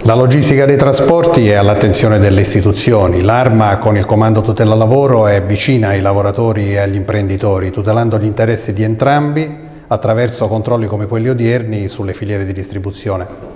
La logistica dei trasporti è all'attenzione delle istituzioni. L'Arma con il Comando Tutela Lavoro è vicina ai lavoratori e agli imprenditori, tutelando gli interessi di entrambi attraverso controlli come quelli odierni sulle filiere di distribuzione.